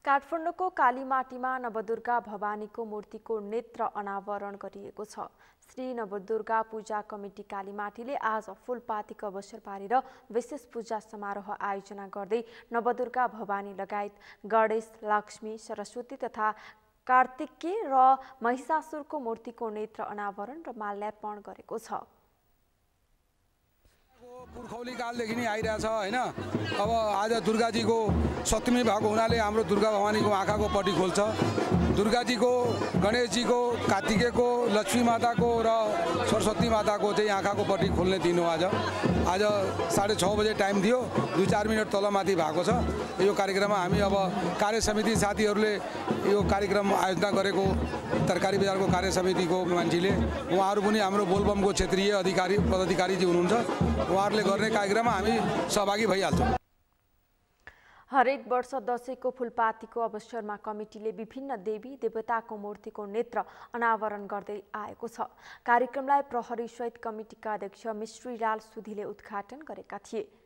काठमाडौँको कालीमाटीमा नवदुर्गा भवानीको मूर्तिको नेत्र अनावरण गरिएको छ। श्री नवदुर्गा पूजा कमिटी कालीमाटीले आज फूलपातीको अवसर पारेर विशेष पूजा समारोह आयोजना गर्दै नवदुर्गा भवानी लगायत गणेश, लक्ष्मी, सरस्वती तथा कार्तिकेय र महिषासुरको मूर्तिको नेत्र अनावरण र माल्यार्पण गरेको छ। पुर्खौली कालदेखि नै आइरहेछ हैन। अब आज दुर्गाजीको सप्तमी भएको हुनाले हाम्रो दुर्गा भवानीको आँखाको पट्टी खोल्छ। दुर्गाजीको, गणेशजीको, कार्तिकेयको, लक्ष्मी माताको र सरस्वती माताको चाहिँ आँखाको पट्टी खोल्ने दिन हो। आज 6:30 बजे टाइम दियो, 2-4 मिनट तलमाथि भएको छ। यो कार्यक्रममा हामी अब कार्य समिति साथीहरूले यो कार्यक्रम आयोजना गरेको तरकारी बजारको कार्य समितिको मान्छेले उहाँहरू पनि हाम्रो बोलबमको क्षेत्रीय अधिकारी पदाधिकारीजी हुनुहुन्छ। उहाँहरूले गर्ने कार्यक्रममा हामी सहभागी भइहाल्छौँ। हरेक वर्ष दशैंको फूलपातीको अवसरमा कमिटीले विभिन्न देवी देवताको मूर्तिको नेत्र अनावरण गर्दै आएको छ। कार्यक्रमलाई प्रहरी सहित कमिटीका अध्यक्ष मिश्रीलाल सुधीले उद्घाटन गरेका थिए।